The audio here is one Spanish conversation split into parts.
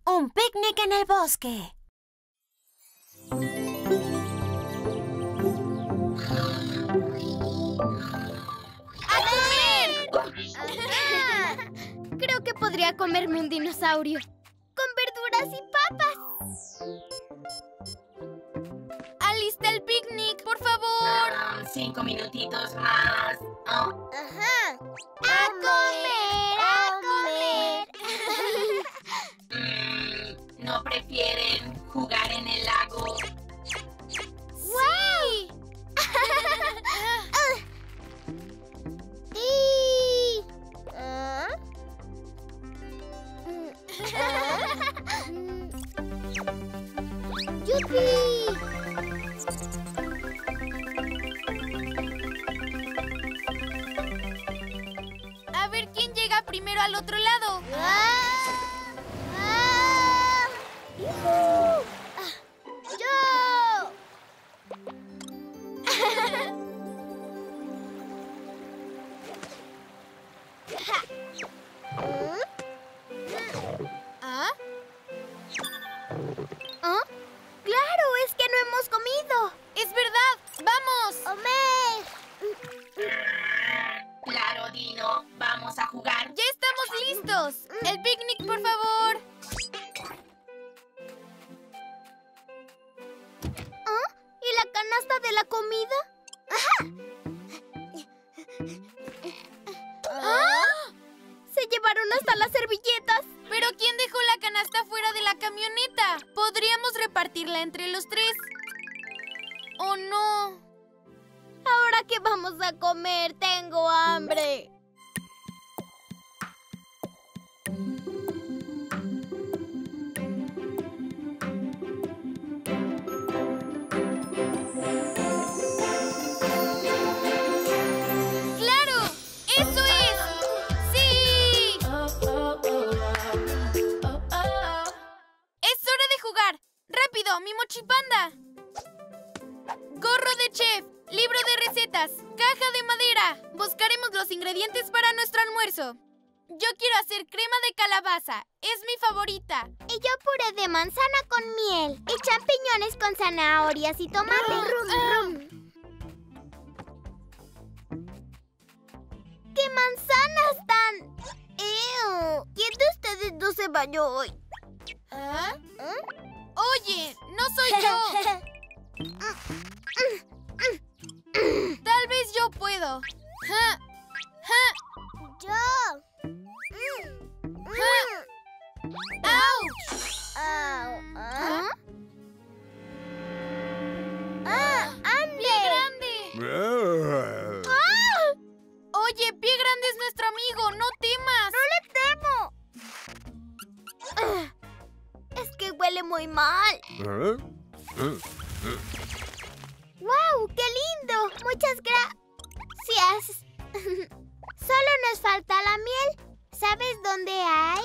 Un picnic en el bosque. ¡A comer! Creo que podría comerme un dinosaurio. Con verduras y papas. ¡Alista el picnic, por favor! 5 minutitos más. Oh. ¡A comer! ¡A comer! ¿No prefieren jugar en el lago? ¡Sí! ¡Yupi! A ver quién llega primero al otro lado. ¡Yo! ¿Ah? ¿Ah? ¡Claro! ¡Es que no hemos comido! ¡Es verdad! ¡Vamos! ¡Homer! Claro, Dino. Vamos a jugar. ¡Ya estamos listos! ¡El picnic, por favor! ¿Ah? ¿Y la canasta de la comida? ¡Ah! ¡Se llevaron hasta las servilletas! ¿Pero quién dejó la canasta fuera de la camioneta? ¿Podríamos repartirla entre los tres? ¿O no? ¿Ahora qué vamos a comer? ¡Tengo hambre! ¡Claro! ¡Eso es! ¡Sí! ¡Es hora de jugar! ¡Rápido, mi mochipanda! Gorro de chef, libro de recetas, caja de madera. Buscaremos los ingredientes para nuestro almuerzo. Yo quiero hacer crema de calabaza. Es mi favorita. Y yo puré de manzana con miel. Y champiñones con zanahorias y tomate. ¡Qué manzanas tan! ¡Ew! ¿Quién de ustedes no se bañó hoy? ¿Ah? Oye, no soy yo. Tal vez yo puedo. Yo. ¡Auch! ¡Ande! ¡Pie grande! Oye, Pie Grande es nuestro amigo. ¡No temas! ¡No le temo! Es que huele muy mal. ¡Wow! ¡Qué lindo! Muchas gracias. Solo nos falta la miel. ¿Sabes dónde hay?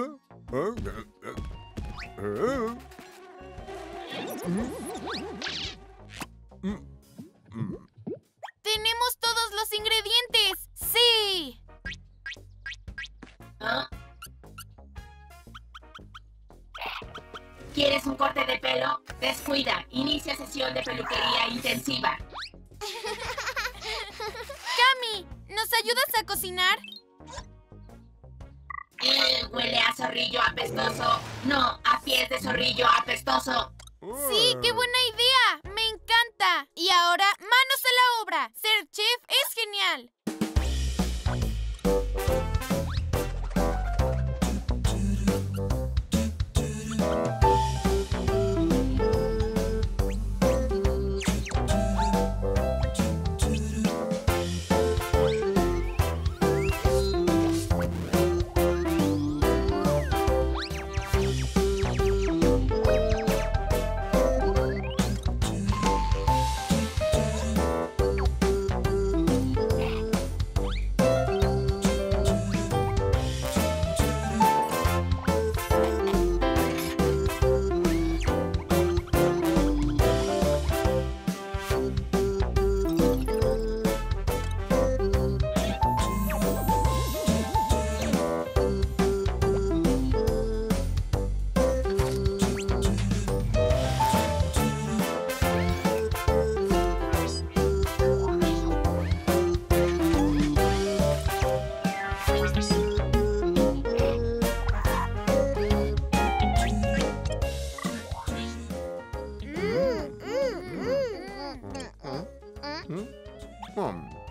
¡Tenemos todos los ingredientes! ¡Sí! ¿Ah? ¿Quieres un corte de pelo? Descuida. Inicia sesión de peluquería intensiva. Cami, ¿nos ayudas a cocinar? Huele a zorrillo apestoso. No, a pies de zorrillo apestoso. Sí, qué buena idea. Me encanta. Y ahora, manos a la obra. Ser chef es genial.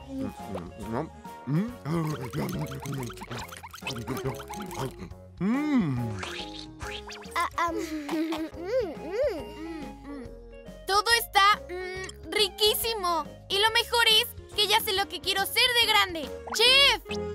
Todo está riquísimo. Y lo mejor es que ya sé lo que quiero ser de grande. ¡Chef!